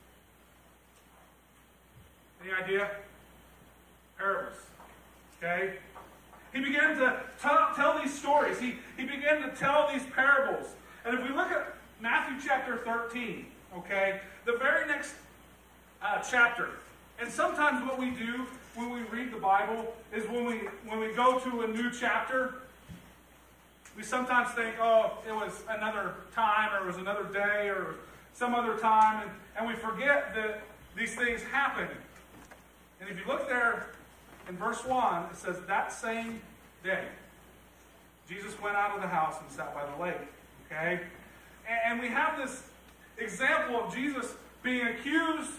Any idea? Parables. Okay? He began to tell these stories. He began to tell these parables. And if we look at Matthew chapter 13, okay, the very next chapter. And sometimes what we do when we read the Bible is when we go to a new chapter, we sometimes think, oh, it was another time, or it was another day, or some other time, and we forget that these things happen. And if you look there in verse 1, it says, that same day, Jesus went out of the house and sat by the lake. Okay? And we have this example of Jesus being accused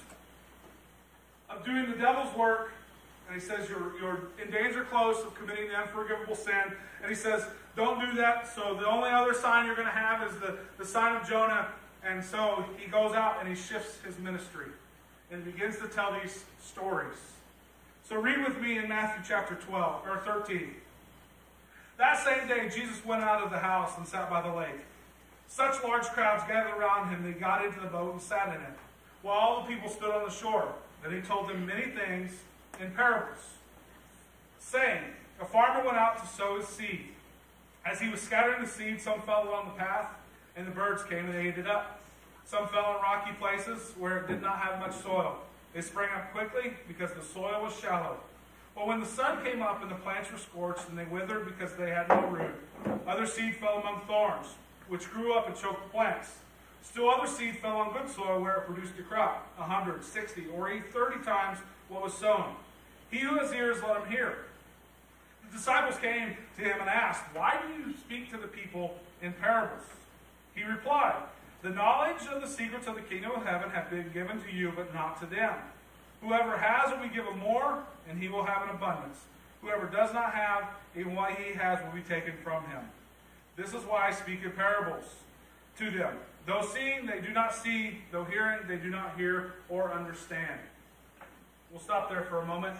of doing the devil's work. And he says, you're in danger close of committing the unforgivable sin. And he says, don't do that. So the only other sign you're going to have is the sign of Jonah. And so he goes out and he shifts his ministry and begins to tell these stories. So read with me in Matthew chapter 12, or 13. That same day, Jesus went out of the house and sat by the lake. Such large crowds gathered around him, they got into the boat and sat in it, while all the people stood on the shore. Then he told them many things in parables, saying, a farmer went out to sow his seed. As he was scattering the seed, some fell along the path, and the birds came and ate it up. Some fell in rocky places where it did not have much soil. They sprang up quickly because the soil was shallow. But when the sun came up and the plants were scorched, and they withered because they had no root, other seed fell among thorns, which grew up and choked the plants. Still other seed fell on good soil where it produced a crop, 100, 60, or 30 times what was sown. He who has ears, let him hear. The disciples came to him and asked, why do you speak to the people in parables? He replied, the knowledge of the secrets of the kingdom of heaven have been given to you, but not to them. Whoever has will be given more, and he will have an abundance. Whoever does not have, even what he has will be taken from him. This is why I speak in parables to them. Though seeing, they do not see. Though hearing, they do not hear or understand. We'll stop there for a moment.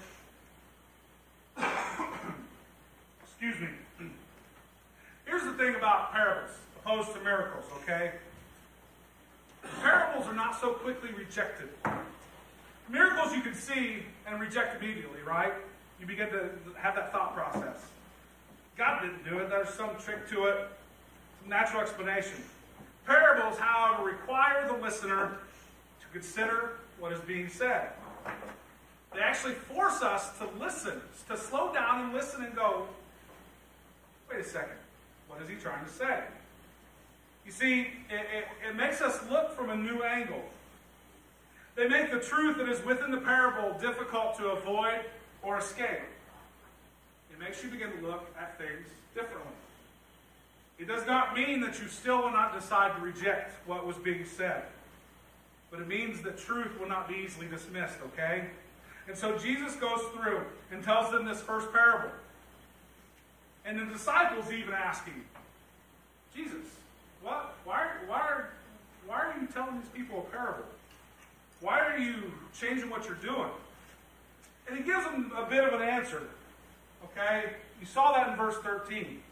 Excuse me. Here's the thing about parables, opposed to miracles, okay? Parables are not so quickly rejected. Miracles you can see and reject immediately, right? You begin to have that thought process. God didn't do it. There's some trick to it, some natural explanation. Parables, however, require the listener to consider what is being said. They actually force us to listen, to slow down and listen and go, wait a second, what is he trying to say? You see, it makes us look from a new angle. They make the truth that is within the parable difficult to avoid or escape. It makes you begin to look at things differently. It does not mean that you still will not decide to reject what was being said. But it means that truth will not be easily dismissed, okay? And so Jesus goes through and tells them this first parable. And the disciples even ask him, Jesus, why are you telling these people a parable? Why are you changing what you're doing? And he gives them a bit of an answer. Okay? You saw that in verse 13.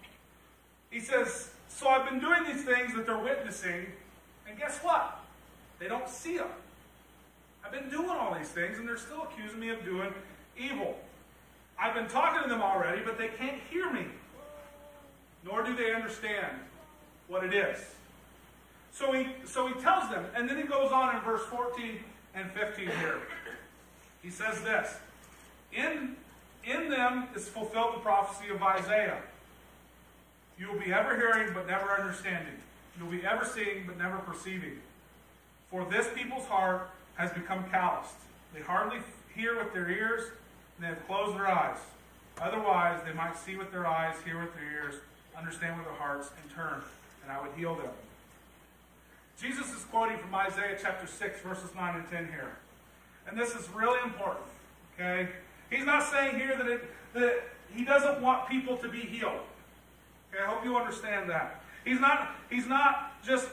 He says, so I've been doing these things that they're witnessing, and guess what? They don't see them. I've been doing all these things, and they're still accusing me of doing evil. I've been talking to them already, but they can't hear me. Nor do they understand what it is. So he tells them, and then he goes on in verse 14 and 15 here. He says this, In them is fulfilled the prophecy of Isaiah. You will be ever hearing, but never understanding. You will be ever seeing, but never perceiving. For this people's heart has become calloused. They hardly hear with their ears, and they have closed their eyes. Otherwise, they might see with their eyes, hear with their ears, understand with their hearts, and turn, and I would heal them. Jesus is quoting from Isaiah chapter 6, verses 9 and 10 here. And this is really important, okay? He's not saying here that he doesn't want people to be healed. Okay, I hope you understand that. He's not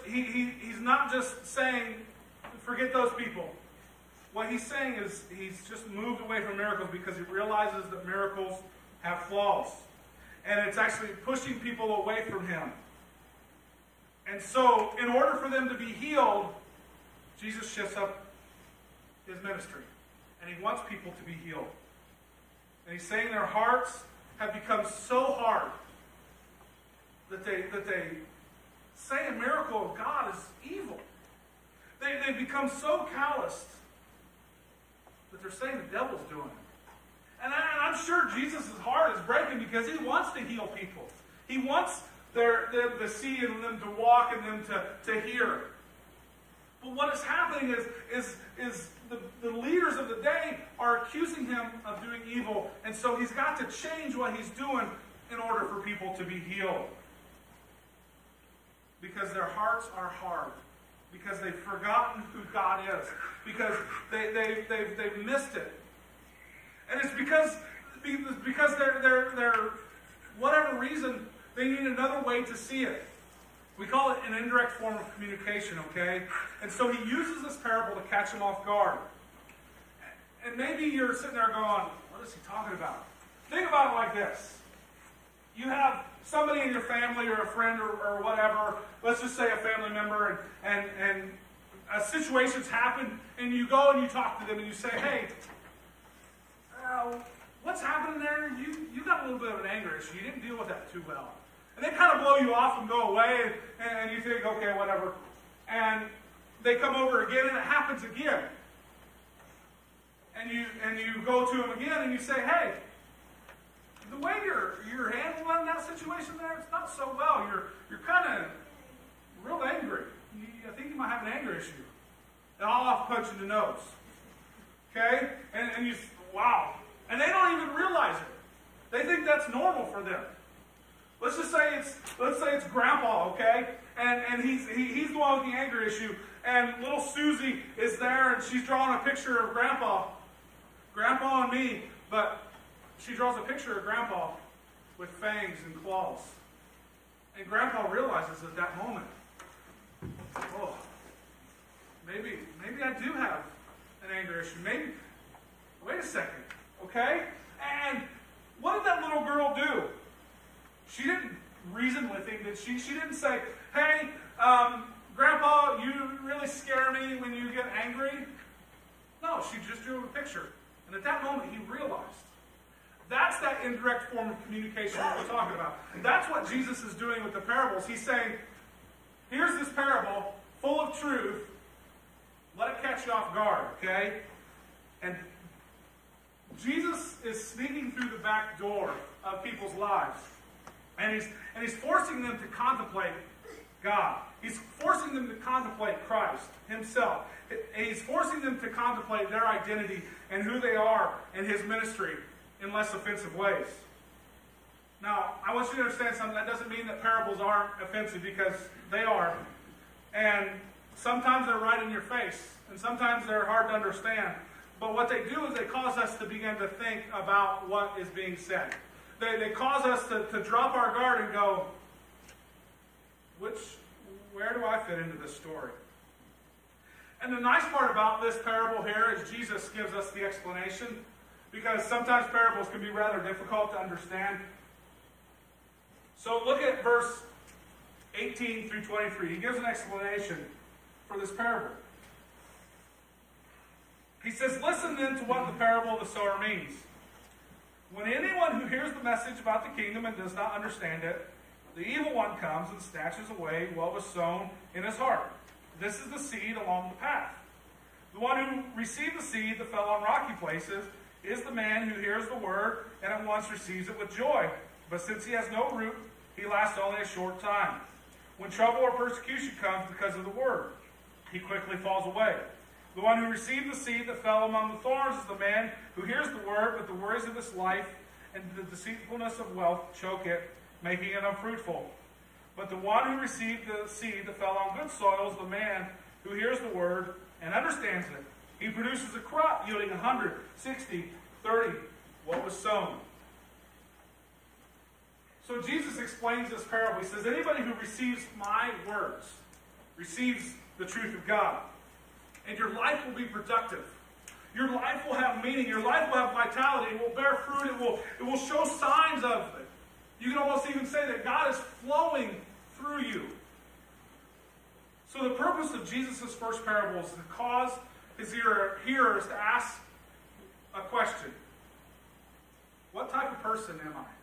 just saying, forget those people. What he's saying is he's just moved away from miracles because he realizes that miracles have flaws. And it's actually pushing people away from him. And so, in order for them to be healed, Jesus shifts up his ministry. And he wants people to be healed. And he's saying their hearts have become so hard that they say a miracle of God is evil. They've become so calloused that they're saying the devil's doing it. And I'm sure Jesus' heart is breaking because he wants to heal people. He wants them to see and them to walk and them to hear. But what is happening is the leaders of the day are accusing him of doing evil. And so he's got to change what he's doing in order for people to be healed. Because their hearts are hard. Because they've forgotten who God is. Because they've missed it. And it's because they're whatever reason, they need another way to see it. We call it an indirect form of communication, okay? And so he uses this parable to catch them off guard. And maybe you're sitting there going, what is he talking about? Think about it like this. You have somebody in your family or a friend or whatever, let's just say a family member, and situations happen, and you go and you talk to them and you say, hey, what's happening there? You got a little bit of an anger issue. You didn't deal with that too well. And they kind of blow you off and go away, and you think, okay, whatever. And they come over again, and it happens again. And you go to them again, and you say, hey, the way you're handling that situation there, it's not so well. You're kind of real angry. I think you might have an anger issue. And I'll off punch in the nose. Okay? And you, wow. And they don't even realize it. They think that's normal for them. Let's say it's Grandpa, okay? And he's the one with the anger issue. And little Susie is there, and she's drawing a picture of Grandpa. Grandpa and me, but she draws a picture of Grandpa with fangs and claws. And Grandpa realizes at that moment, oh, maybe I do have an anger issue. Maybe, wait a second, okay? And what did that little girl do? She didn't reason with him, did she? She didn't say, hey, Grandpa, you really scare me when you get angry. No, she just drew a picture. And at that moment, he realized. That's that indirect form of communication that we're talking about. That's what Jesus is doing with the parables. He's saying, here's this parable full of truth. Let it catch you off guard, okay? And Jesus is sneaking through the back door of people's lives. And he's forcing them to contemplate God. He's forcing them to contemplate Christ himself. He's forcing them to contemplate their identity and who they are in his ministry in less offensive ways. Now, I want you to understand something. That doesn't mean that parables aren't offensive, because they are. And sometimes they're right in your face. And sometimes they're hard to understand. But what they do is they cause us to begin to think about what is being said. They cause us to drop our guard and go, where do I fit into this story? And the nice part about this parable here is Jesus gives us the explanation, because sometimes parables can be rather difficult to understand. So look at verse 18 through 23. He gives an explanation for this parable. He says, "Listen then to what the parable of the sower means. When anyone who hears the message about the kingdom and does not understand it, the evil one comes and snatches away what was sown in his heart. This is the seed along the path. The one who received the seed that fell on rocky places is the man who hears the word and at once receives it with joy. But since he has no root, he lasts only a short time. When trouble or persecution comes because of the word, he quickly falls away. The one who received the seed that fell among the thorns is the man who hears the word, but the worries of this life and the deceitfulness of wealth choke it, making it unfruitful. But the one who received the seed that fell on good soil is the man who hears the word and understands it. He produces a crop yielding 100, 60, 30, what was sown." So Jesus explains this parable. He says, anybody who receives my words receives the truth of God. And your life will be productive. Your life will have meaning. Your life will have vitality. It will bear fruit. It will show signs of it. You can almost even say that God is flowing through you. So the purpose of Jesus' first parable is to cause his hearers to ask a question. What type of person am I?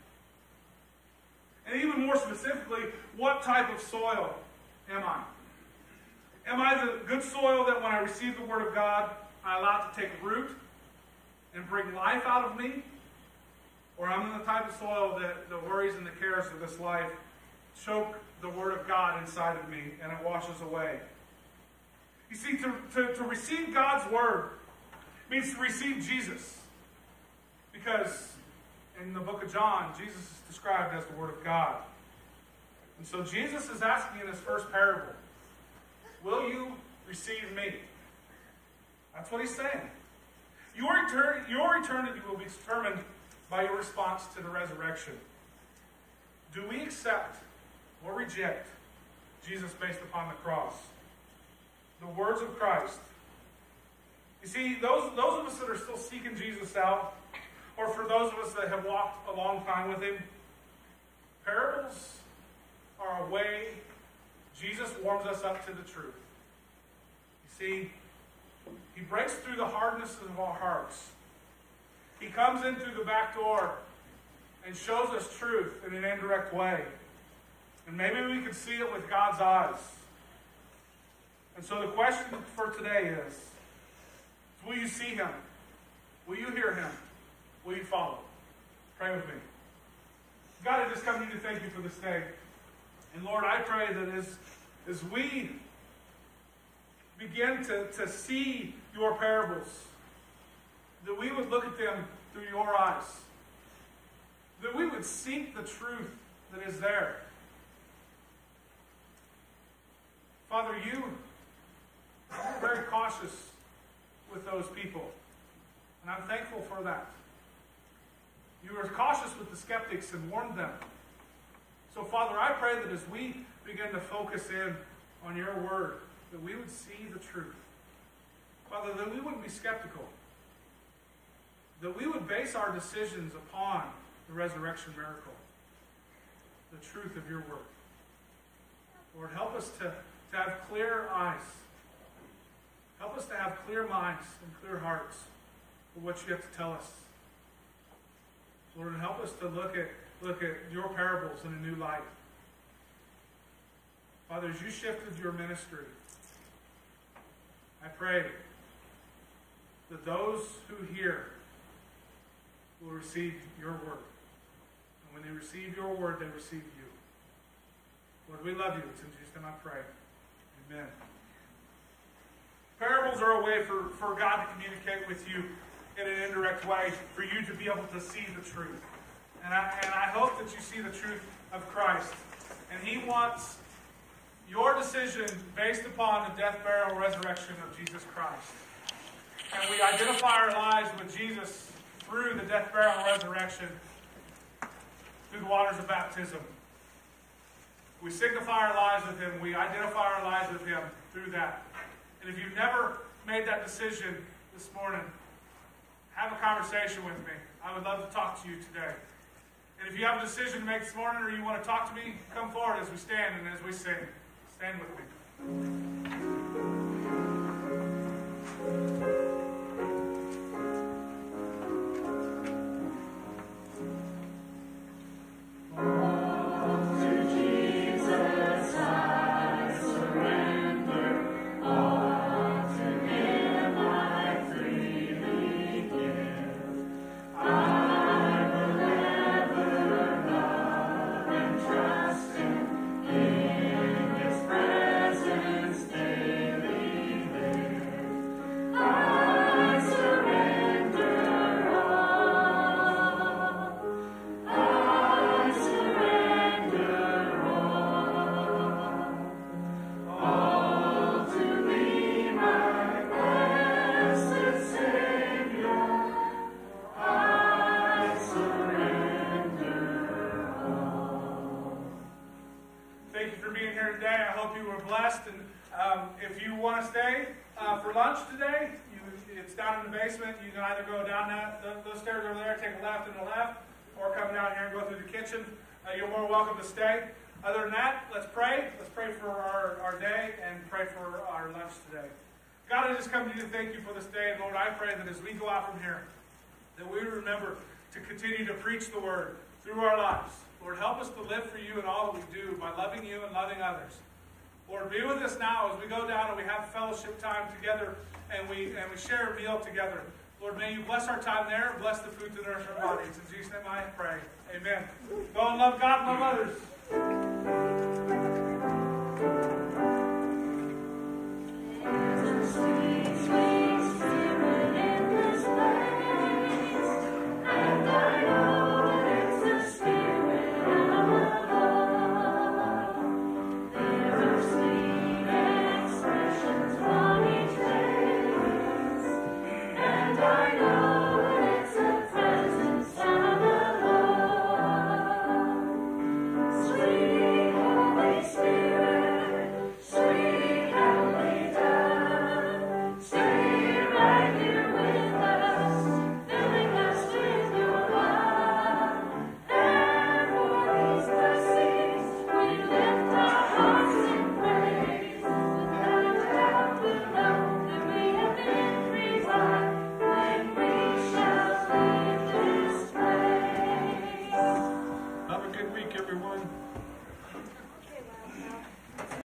And even more specifically, what type of soil am I? Am I the good soil that when I receive the word of God, I allow it to take root and bring life out of me? Or I'm the type of soil that the worries and the cares of this life choke the word of God inside of me and it washes away? You see, to receive God's word means to receive Jesus. Because in the book of John, Jesus is described as the word of God. And so Jesus is asking in his first parable, will you receive me? That's what he's saying. Your eternity will be determined by your response to the resurrection. Do we accept or reject Jesus based upon the cross? The words of Christ. You see, those of us that are still seeking Jesus out, or for those of us that have walked a long time with him, parables are a way Jesus warms us up to the truth. You see, he breaks through the hardness of our hearts. He comes in through the back door and shows us truth in an indirect way. And maybe we can see it with God's eyes. And so the question for today is, will you see him? Will you hear him? Will you follow? Pray with me. God, I just come to you to thank you for this day. And Lord, I pray that as we begin to see your parables, that we would look at them through your eyes. That we would seek the truth that is there. Father, you are very cautious with those people. And I'm thankful for that. You were cautious with the skeptics and warned them. So, Father, I pray that as we begin to focus in on your word, that we would see the truth. Father, that we wouldn't be skeptical. That we would base our decisions upon the resurrection miracle. The truth of your word. Lord, help us to have clear eyes. Help us to have clear minds and clear hearts for what you have to tell us. Lord, and help us to look at your parables in a new light. Father, as you shifted your ministry, I pray that those who hear will receive your word. And when they receive your word, they receive you. Lord, we love you. It's in Jesus' name I pray. Amen. Parables are a way for God to communicate with you in an indirect way, for you to be able to see the truth. And I hope that you see the truth of Christ. And He wants your decision based upon the death, burial, resurrection of Jesus Christ. And we identify our lives with Jesus through the death, burial, and resurrection, through the waters of baptism. We signify our lives with Him. We identify our lives with Him through that. And if you've never made that decision this morning, have a conversation with me. I would love to talk to you today. And if you have a decision to make this morning, or you want to talk to me, come forward as we stand and as we sing. Stand with me. If you want to stay for lunch today, it's down in the basement. You can either go down those stairs over there, take a left and a left, or come down here and go through the kitchen. You're more welcome to stay. Other than that, let's pray. Let's pray for our day and pray for our lunch today. God, I just come to you to thank you for this day. And Lord, I pray that as we go out from here, that we remember to continue to preach the word through our lives. Lord, help us to live for you in all that we do by loving you and loving others. Lord, be with us now as we go down and we have fellowship time together and we share a meal together. Lord, may you bless our time there and bless the food to nourish our bodies. In Jesus' name I pray. Amen. Go and love God and love others.